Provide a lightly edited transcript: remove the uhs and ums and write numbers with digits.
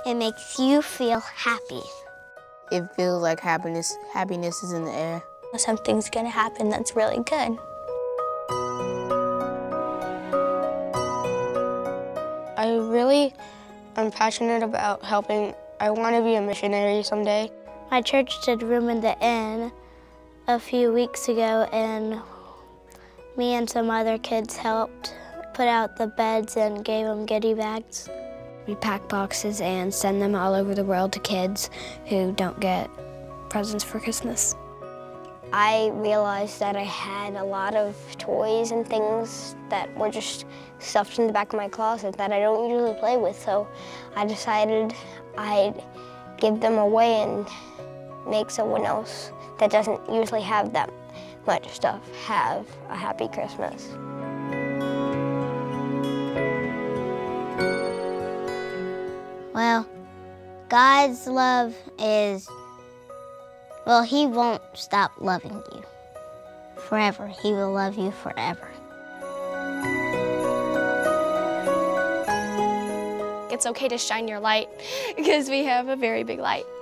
It makes you feel happy. It feels like happiness is in the air. Something's gonna happen that's really good. I really am passionate about helping. I want to be a missionary someday. My church did Room in the Inn a few weeks ago, and me and some other kids helped put out the beds and gave them goodie bags. We pack boxes and send them all over the world to kids who don't get presents for Christmas. I realized that I had a lot of toys and things that were just stuffed in the back of my closet that I don't usually play with, so I decided I'd give them away and make someone else that doesn't usually have that much stuff have a happy Christmas. Well, God's love is, well, He won't stop loving you forever. He will love you forever. It's okay to shine your light because we have a very big light.